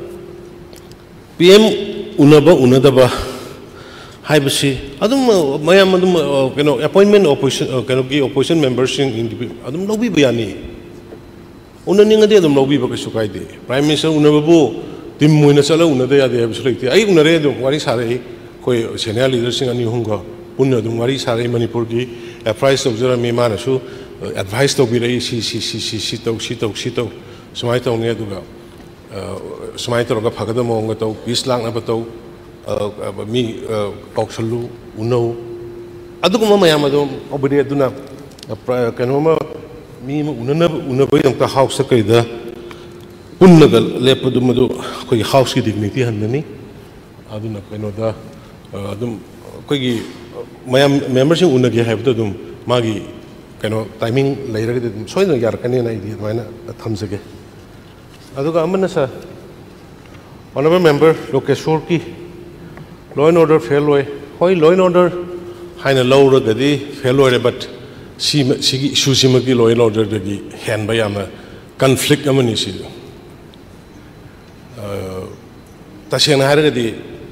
P M unaba unadaba hai basi adum mayam adum keno appointment opposition keno gi opposition members in adum lobi bayani unani ngade adum lobi ba kasu kai de prime minister unababu tim moina chala unade ya de absolutely ai unare do wari sare koi senior leaders sing ani hunga punna dum wari sare manipur gi advice of jara me mana su advice to bi rai si si si si si to si to si to smai to ne duga smai to ga phagada mo nga to peace lang na ba to mi kauksalu uno aduguma mayam adum obri aduna kanoma mi unana unaba yang ta house kai da unnagal lepadu madu koi house ki dignity hanani aduna kano da adum koi mayam members unagi habda dum magi kano timing lairaga dum soina yar kane na idi maina thamsage aduga amana sa honorable member Lokeshwar ki law and order fail way hoi law and order haina law gadi fail way but si si issue si magi law and order gadi hand by ama conflict amani si tasena har gadi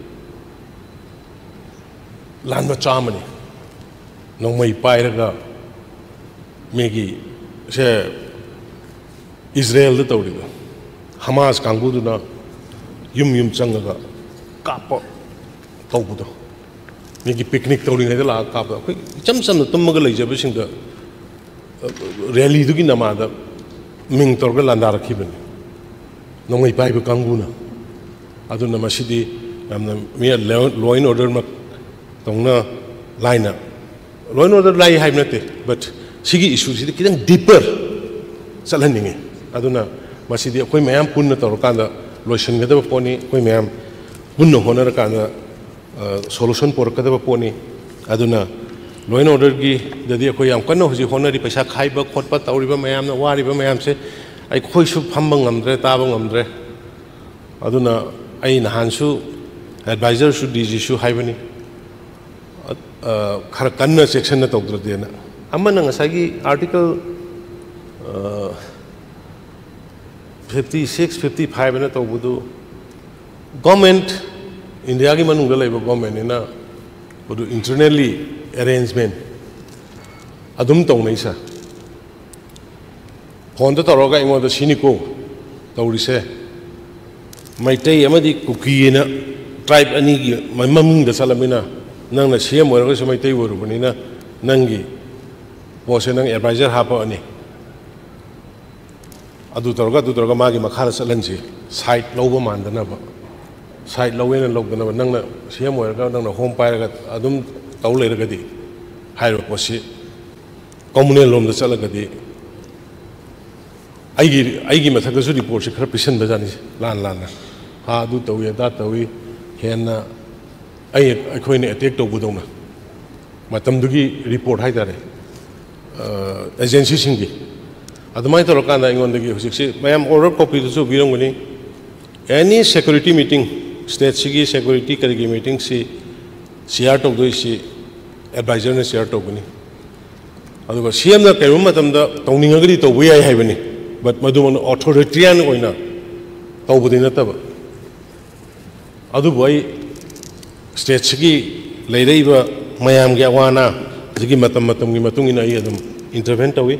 lan ma chamani no mai pairaga megi se Israel da tawri Hamas kangbu du na yum yum changaga kapo tawbudo megi picnic tawri ngai la kapo khoi cham cham tummaga leijaba singda rally du gi namada ming torga landar khibani nongai pai ba kanguna aduna masidi namna mi law and order ma tongna laina law and order lai hai nate but sigi issue sidi kidang deeper salhaninge aduna masidi koi mayam punna torkanda lotion gada poni koi mayam punna honar kanda solution por kada poni aduna law and order gi dadi koi yam kanno hoji honari paisa khaiba khotpa tawriba mayam na wariba mayam se ai khoi su phamba ngamdre taba ngamdre aduna ai nahansu advisor su D G su haibani khara kanna section na tawdra dena amana ngasagi article fifty-six fifty-five na tawbudu government India gi manung la iba government ina bodu internally arrangement adum tawnai sa phone ta toroga ingo da siniko tawrise maitai amadi kuki na tribe ani gi maming da salamina nang na siam wara so maitai woru banina नंगी पोसे नंग एडवाइजर हापनी अदु तौरगा अदु तौरगा मागी मखाना चलनसी साइड लौब मानदनब साइड लौवेन लौदनब नंगना सीएम ओइरगा नंगना होम पाइरगा अदुम तौ लेरगदी हाइरो पोसी कम्युनल लोम चलगदी आईगी आईगी मथकदसु रिपोर्ट से खर पिसन बजानी लान लान हा अदु तौई अदा तौई हेन्ना आई अखोइने अटैक तौबुदौना मतमदुगी रिपोर्ट हाइतारे एजेंसी सिंगी अदुमाय तौरकाना इंगोंदगी हुजिकसे मयाम ऑर्डर कॉपी दुसु बिरंगनी एनी सिक्योरिटी मीटिंग स्टेट सिगी सिक्योरिटी करिगी मीटिंग सी शेयर तौदोइसी एडवाइजर ने शेयर तौगनी अदुगा सीएम ना कैम मतमदा तौनिंगगदी तौबु याय हाइबनी बट मधुमन ऑथोरिटियन ओइना तौबुदि नतब अदुबु आई स्टेट सिगी लेरैबा मयाम गे अवाना जिगी मतम मतम गी मतुंग इन आई अदुम इंटरवेन तौई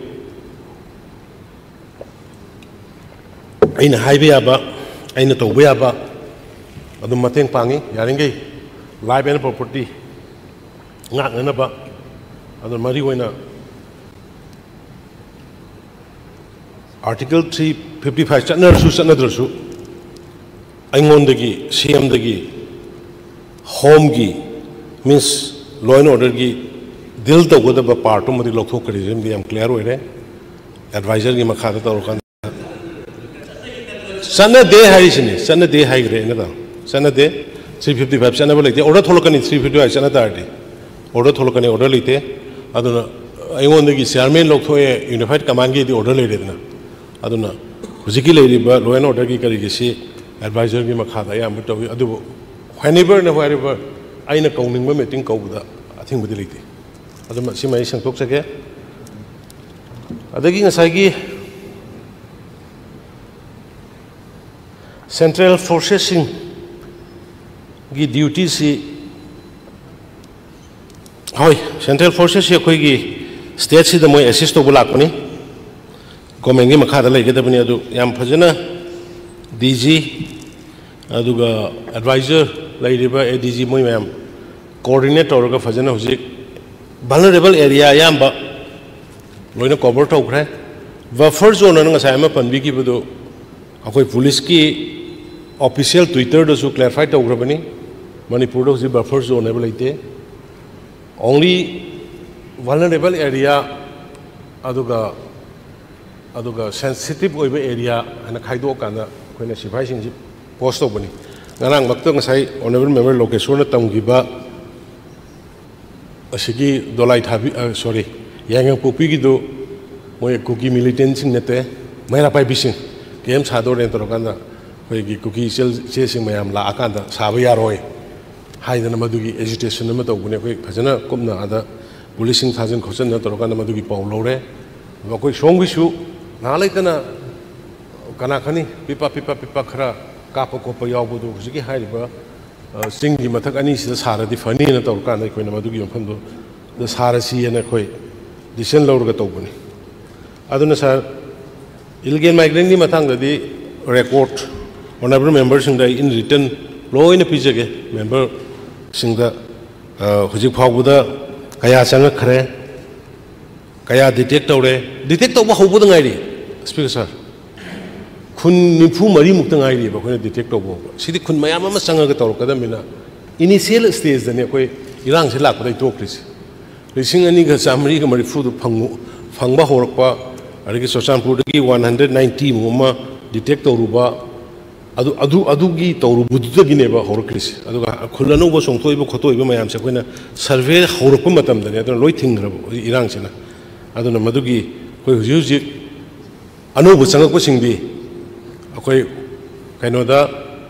अइना हाइबे याबा अइना तौबु याबा अदुम मतेंग पांगी यारिंगै life and property ngaknaba adu mari hoina article three fifty-five chanarsu chanadrusu aingondagi cm dagi home gi means law and order gi dil tawgodaba part umadi lokthokari jemdi am clear oire advisor gi makhada tawkan sana de haisini sana de haigre na da sana de three fifty-five chanaba like order tholokani three fifty-five chanada arti order tholokani order lite aduna aingondagi chairman lokthoi unified command gi order leidena aduna hujiki leiriba law and order gi kari gi si advisor gi makhada yam tawi adu whenever na wherever aina kauningba meeting kauda athing budi lite aduma simai sangtok sake adagi ngasai gi central forces gi duty si Hoi, Central Forces here, Kogi, State see the more assist to Bulakoni. Coming in Makada like the Bunadu Yam Pazana, D G, Aduga advisor, Lady A D G Moyam, coordinator of Fazana Huzik, vulnerable area Yamba, Loina Coberto, the first zone on a Sama Pandiki Budo, Akoi Puliski official Twitter does clarify to Grabani, Manipur is the buffer zone ability. Only vulnerable area aduga aduga sensitive oiba area ana khaido kana koina sifai sing post obani ngarang makto ngasai honorable member location na tamgiba asigi dolai thabi sorry yang popi gi do moi kuki militant sing nete maira pai bising kem sado ren to kana koi gi kuki sel che sing mayam la akanda sabu yaroi हाइदन मधुगी एजुटेशन में तौबने कोई फजना कुमना आदा पुलिसिंग थाजन खोसन न तौरकान मधुगी पाउ लौरे कोई सोंगिसु नालैतना कना खनी पिपा पिपा पिपा खरा काप कोप यावबदु हुजिगी हाइबा सिंगी मथक अनि सिदा सारदि फनी न तौरकान कोइना मधुगी मफमदो द सारसी न कोई डिसिजन लौरगा तौबनी अदुना सर इलीगल माइग्रेंट नि मथांगदि record honourable members in in return लो इन पिजगे मेंबर सिंगदा हुजिक फावबुदा कया संग खरे कया डिटेक्ट तौरे डिटेक्ट तौबा हौबुदा गाइरि स्पीकर सर खुन निफु मरी मुक्ता गाइरि बखोने डिटेक्ट तौबो सिदि खुन मयाम अमा संगगा तौरकदमिना इनिशियल स्टेज दने कोई इरांग से लाकदै तोक्रिस लिसिंग अनि ग चामरी ग मरी फुदु फंगु फंगबा होरकपा अरगे सोचानपुरदगी one ninety मुमा डिटेक्ट तौरुबा adu adu adugi tawru budugi neba horkris aduga khulanu bo songthoi bo khotoi bo mayam se koina survey horokpa matam dani adu loi thingra irang sena aduna madugi koi huji huji anu bu sangak ko singdi akoi kaino da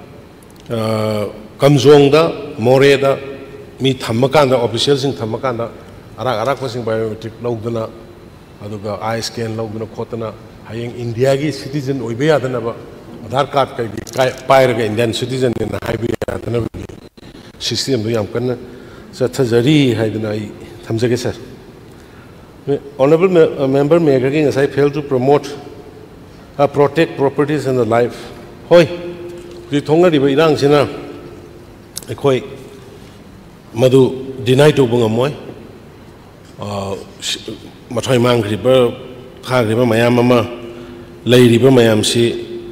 kamjong da more da mi thammakanda official sing thammakanda ara ara ko sing biometric logdana aduga eye scan logdana khotana hayeng india gi citizen oibe yadana ba Aadhaar card कई पायरगा इंडियन सिटीजन ने हाइबे सिस्टम याम कन्न चथजरी हाइदना थमजगे सर ऑनरेबल मेंबर मेगरगी ngasai fail to promote uh, protect properties and the life hoi ri thonga ri irang sina ekhoi madu deny to bunga moi मथाई मांग्रीब खाग्रीब मयाम अमा लेरिब मयाम सी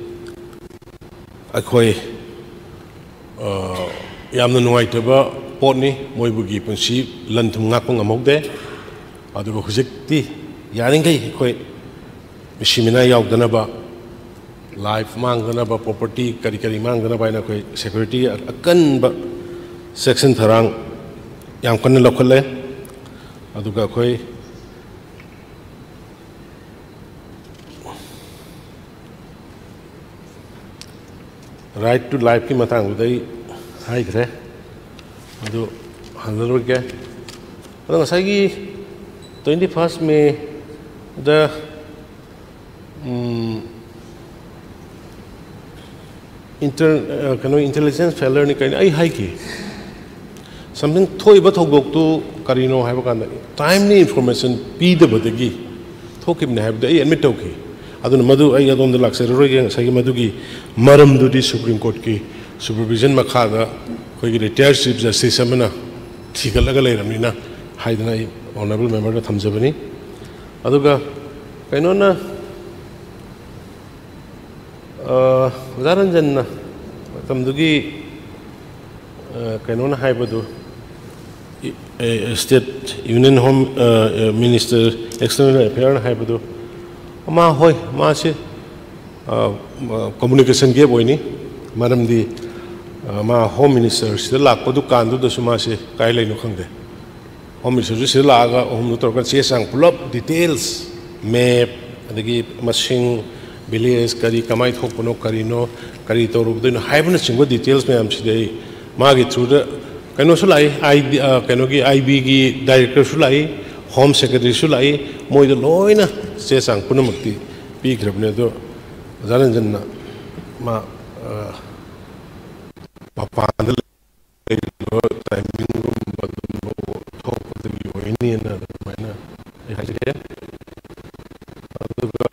अखोई यामना नुवाइतबा पोटनी मोइबुगी पुंसी लंथुम ngakpa ngamogde adugo hujikti yaringai khoi mishimina yaudana ba life mangdana ba property kari kari mangdana ba na khoi security akan ba section tharang yam kan lokhale aduga khoi right to life ki matang udai hai gre adu handler ke adu ngasai twenty-first May the um, inter uh, kano intelligence failure ni kai ai hai ki something thoi ba thok dok tu karino hai ba kan timely information pi de badagi thokim ne hai ba ai admit toki adu madu ai adon de lakse roi ge ngasai madu gi maram du di supreme court ki supervision makha da koi gi retired chief justice amana thigalaga leiramina haidana honorable member da thamjabani aduga kaino na uh zaranjan na tamdugi kaino na haibadu state union home uh, minister external affairs haibadu ma hoi ma se communication gap hoini maramdi ma home minister sida lakpadu kandu da suma se kai leinu khangde home minister sida laga home nu torka che sang pull up details map adagi machine village kari kamai thokpono karino kari torubdino haibna chingwa details me am sidai magi through the kaino sulai I kaino gi I B gi director sulai home secretary sulai moi do loina che sang punamakti pi grabne do zaranjan na ma papanda lo timing room badum thok de yoini na mana ai haje aduga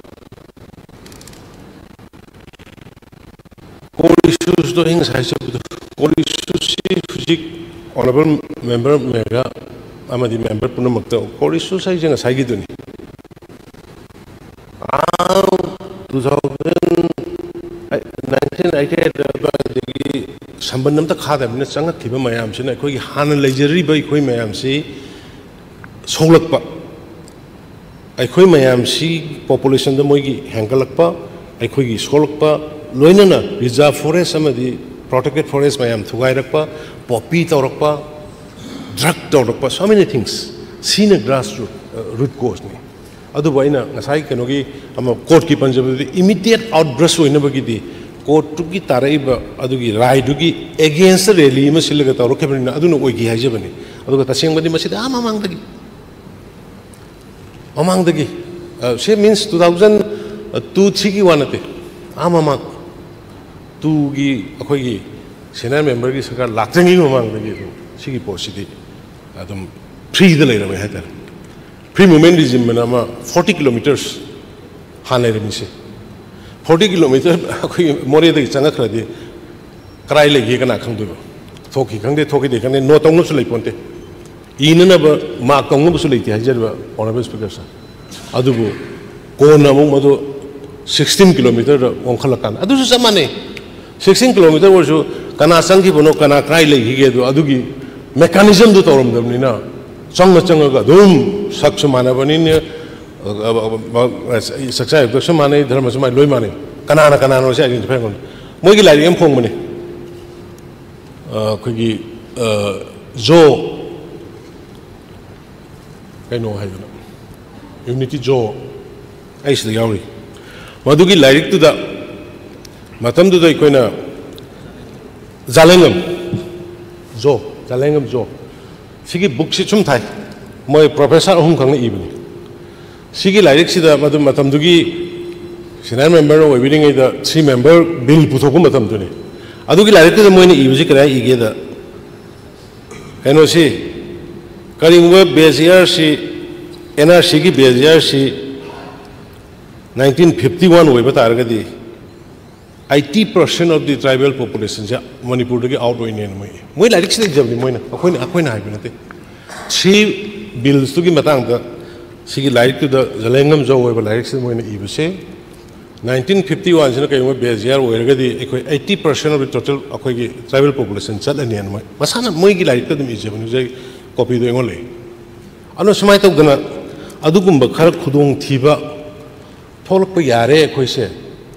core issues do hing sai se core issues si physic honorable member mega amadi member punamakta core issues sai jenga sai gi duni ah nineteen eighty-eight Sambandam ta khada mina changa thiba mayam sina khoi hana leijari bai khoi mayam si solakpa ai khoi mayam si population da moi gi hangalakpa ai khoi gi solakpa loina na reserve forest amadi protected forest mayam thugai rakpa poppy tawrakpa drug tawrakpa so many things sina grassroot uh, root cause ni adu baina ngasai kenogi ama court ki panjabadi immediate outburst hoina bagidi court ki taraiba adugi rai dugi against rally ma silaga tawro kebani aduna oigi hajabani aduga taseng badi masida ama mangdagi amangdagi she means two thousand two three ki wanate ama ma two gi akhoi gi senior member gi sarkar laktangi mamangdagi sigi posidi adum free de leira mai hata free movement regime mana forty kilometers hanai remise forty kilometers akoi more de changa khradi krai legi kana khangdu thoki khangde thoki de khangde no tong no sulai ponte ina na ba ma tong no sulai ti hajar ba honorable speaker sa adubu ko na mo madu sixteen kilometers on khala kan adu su samane sixteen kilometers wo su kana sangi bono kana krai legi ge do adugi mechanism do torom damni na changa changa ga dum saksa mana bani ne saksa do samane dharma samai loi mane kana na kana no se identify kon moi gi lai em phong mane khoi gi zo kai no hai na unity zo ai se yauri madu gi lai tu da matam du dai koina zalengam zo zalengam zo sigi book si chum thai moi professor hum khang ibni sigi lyric si da madum matam dugi senior member o webining da three member bill puthoku matam dune adugi lyric da moi ni ibji kra ige da eno si karingwa bezier si ena sigi bezier si nineteen fifty-one we batar di eighty percent of the tribal population ja Manipur dagi out hoine moi moi lyrics de jabni moi na akoi akoi na haibina te three bills to give matanga sigi like to the Zalangam Joe over like when you say nineteen fifty-one in a base year where eighty percent of the total tribal population said and Masana Moigi like to the museum when you say copy the only. I know some might have gonna Adugumba Karakudung Tiba Tolpa Yare Quise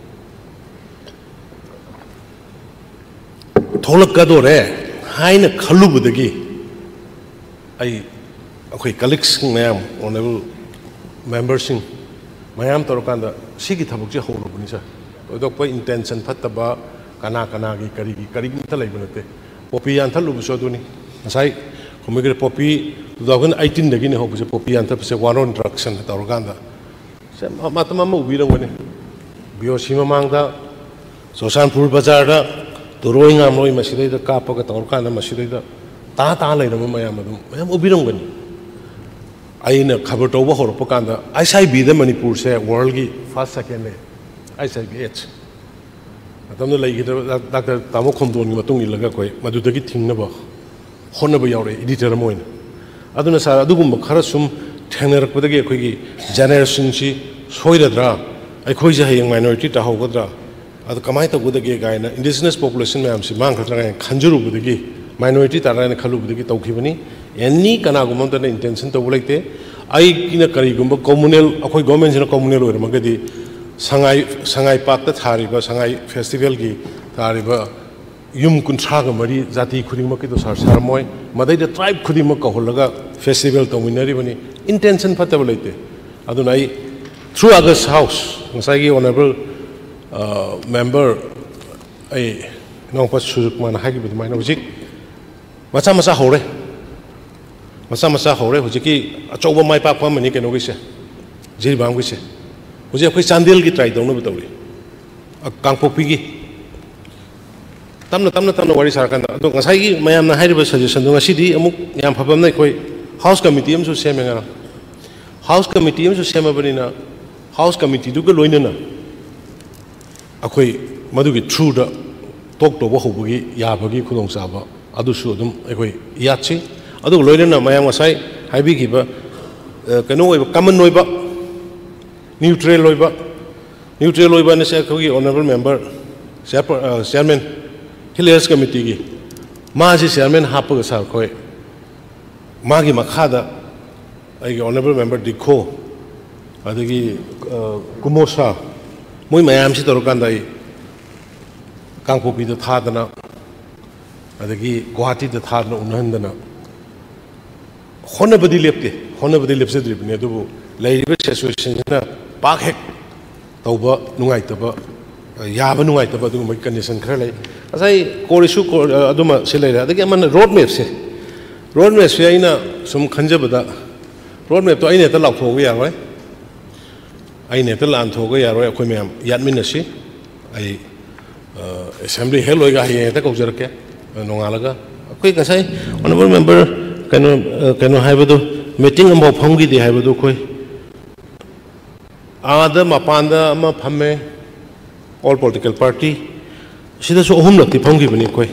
Tolakadore Haina Kalubudagi. I okay, colleagues, ma'am, honorable members, ma'am, Torokanda, Sigi Tabuja Holopunisa, Odopa intention Pataba, Kanakanagi, Karigi, Karigi Talabunate, Poppy and Talubusoduni, as I communicate Poppy, two thousand eighteen, the Guinea Hope is a Poppy and Tapse one on drugs and Toroganda. Matamamu, we don't win. Bioshima Manga, Sosan Pur Bazarda, the rowing Amoi Masida, Kapaka, Torkana Masida. Tata later, Mayam, Ubirungan. I in a covered over Horopokanda. I say be the Manipur say worldly first second. I say be it. I don't know like Doctor Tamokomdon Matungi Lagakwe, Madutaki Tingnaba, Honorable Yore, editor Moin. I don't know, Adugum Karasum, Tanner Kodaki, generation she, Soidadra, I coisa young minority to Hogodra. At the Kamaita Gudagi guy, indigenous population, Mam Simanka and Kanjuru Budagi. Minority Tarana Kalubiki Tokivani, any Kanagumanta intention to Volate, I in a Karigumba communal, Akoi governments in a communal or Magadi, Sangai Sangai Park, the Tariba, Sangai Festival Gi, Tariba, Yum Kuntraga Mari, Zati Kurimaki to Sarmoy, Madai the tribe Kurimaka Holaga, Festival to Winarivani, intention Patabolate. Adonai, through August House, Masagi Honorable uh, member, I know what Suzukman Hagi with my music. Masa masa hore, masa masa hore, hujiki achoba mai pa pa mani keno gise, jiri bang gise, hujik koi chandil ki try dono betawli, kangpo pigi, tamna tamna tamna wari sarakan da, to ngasai ki mayam na hari bas suggestion do ngasi di amuk yam phabam na koi house committee am su seme ngara, house committee am su seme bani na, house committee do ko loina na, akoi madu ki through da talk to bahu bagi ya bagi khudong saba. Adushu dum ekoi yachi adu loirena mayam wasai haibi giba kano common noiba neutral loiba neutral loiba ne se kogi honorable member chairman Hilliers committee gi maji chairman hapaga sar koi magi makhada ai honorable member dikho adagi kumosa moi mayam si torokanda ai kangpopi da thadana adagi Guwahati the third unhandana Honabadi lepte, Honabadi lepse dribne, do lady association in a park heck, Toba, Nuaitaba, Yabanuaitaba, do my condition curly. As I Korishu Aduma Silera, the Gaman road maps. Road maps, Yaina, some Kanjabada, road map to Aineta Lapo, right? Aineta Land Toga, Yaro, Quimiam, Yadminashi, I assembly Helloga, Kozerke. Nongalaga. Quick, I say, honorable member, can can have a meeting about Pongi, they have a do koi. Ada Mapanda, Mapame, all political party. She does home not the Pongi Benikoi.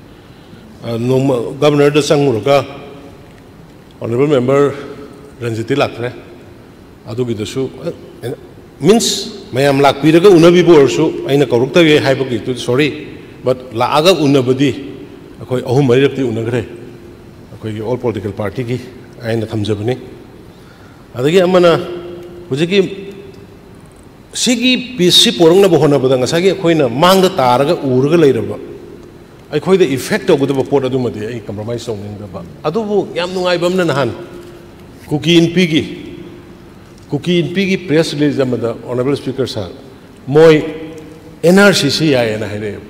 No Governor de Sanguruka, honorable member, Ranjiti Latre, Adugi the shoe. Means, Mayam Lak Piraga, Unabi Borsu, Aina Korukta, Hypocrite, sorry, but Laga Unabadi. Akoi ahum mari rakti unagre akoi all political party ki aina thamjabani adagi amana hujiki sigi pc porangna bohona badanga sagi akoina mangda taraga uraga leiraba akhoi the effect of the report adumadi ai compromise tawning ba adubu yam nungai bamna nahan cookie in pigi cookie in pigi press release amada honorable speaker sir moi N R C C ai na haire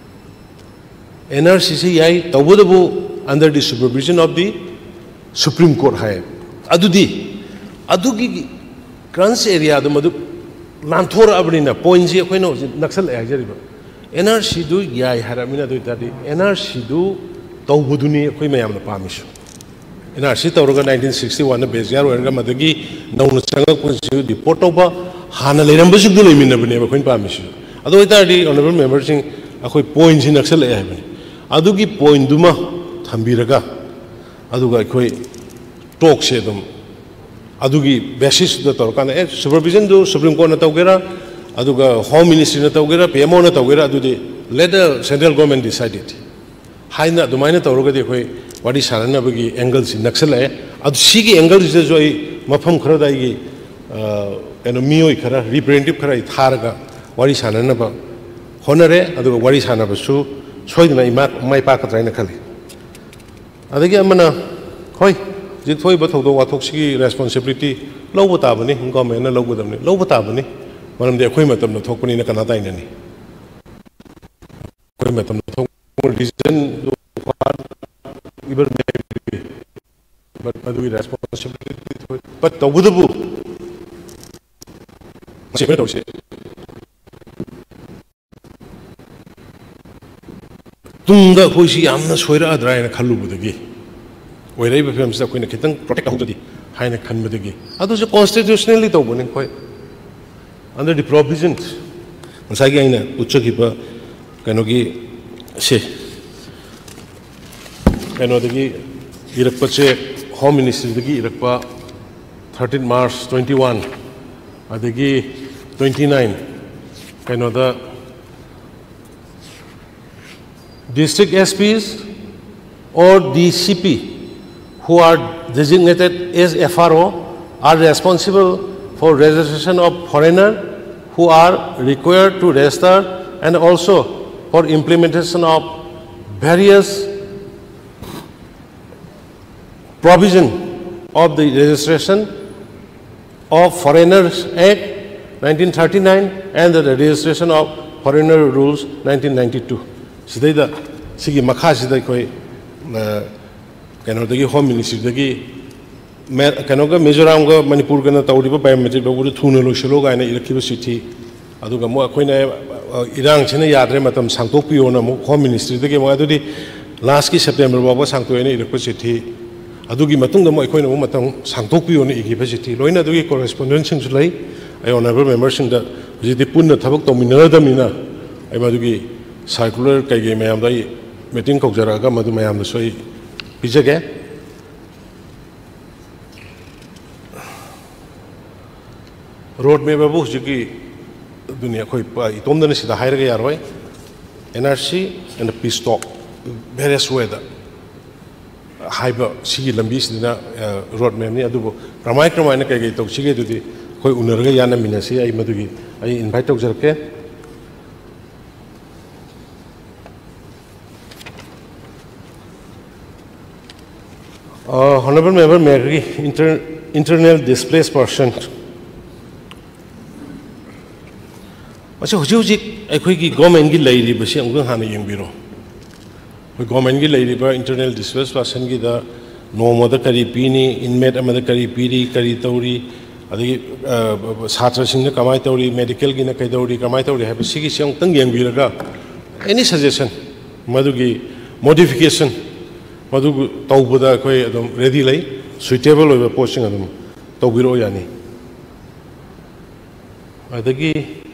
N R C C I Tawudabu under the supervision of the Supreme Court High. Adudi Adugi Grants area the Madu Nantora Abrina, Poinzi Aquino, Naxal Ajariba. N R C do Yai Haramina do Tadi, N R C do Tawuduni Quimayam the Pamish. N R C Tauruga nineteen sixty-one, the Beziar, and Gamadagi, known as Sanga, the Portoba, Hana Lerambus do live in the neighbor Queen Pamish. Although it are the honorable members in a points in Naxal Adugi point duma thambiraga aduga koi talk se dum adugi basis da tor kan e supervision do supreme court na tawgera aduga home ministry na tawgera P M O na tawgera adudi let the central government decide it haina dumaina tawroga de khoi wadi sarana bagi angle si naksala e adu sigi angle je jo ai mafam khara da gi eno mioi khara representative khara tharga wadi sarana ba honore aduga wadi sarana ba su soidna ima mai pa ka traina khali adagi amana hoi jik thoi ba thodo wathok sigi responsibility lobo ta bani government na lobo damni lobo ta bani maram de khoi matam na thokpani na kana tai nani khoi matam na thok reason even maybe but adu responsibility but tawudu se to se tunga khoi si amna soira adra na khallu budagi oirai ba films da koina kitang protect hawdi haina khan budagi adu se constitutionally to bune khoi under the provisions masagi aina uchaki ba kanogi se kanogi irakpa che home ministry dagi irakpa thirteen March twenty-one adagi twenty-nine kanoda district S Ps or D C P who are designated as F R O are responsible for registration of foreigner who are required to register and also for implementation of various provision of the Registration of Foreigners Act nineteen thirty-nine and the Registration of Foreigner Rules nineteen ninety-two. Sidayda sigi makha sidai koi kano dagi home ministry dagi kano ga Mizoram ga Manipur ga na tawriba biometric ba buru thuna lo shilo ga na irakhiba sithi aduga mo akoina irang chena yadre matam sangtokpiyo na mo home ministry dagi mo adudi last ki September ba sangtoy na irakpa sithi adugi matungda mo akoina mo matam sangtokpiyo na igiba sithi loina adugi correspondence sing sulai ai honorable members sing da jidi punna thabak tominadamina ai madugi circular kai mayam da meeting ko jaraga madu mayam da soi pijage road me babu jiki dunia khoi itom da sida hairaga yaroi N R C and peace talk various weather haiba sigi lambi sidina road me ni adubo ramai kramai na kai kai tok sige dudi khoi unarga yana minasi ai madugi ai invite tok jarke Uh, Honorable Member Mary, inter, internal displaced person. What's a huge a quick government lady, but she will have a young bureau. The government lady, internal displaced person, the no mother caripini, inmate a mother caripiri, caritori, the Sattras in the Kamaitori, medical gina Kaidori, Kamaitori, have a six young tongue young bureau. Any suggestion? Madugi modification. Madu taubuda koi adum ready lai suitable over posting adum taubiro yani adagi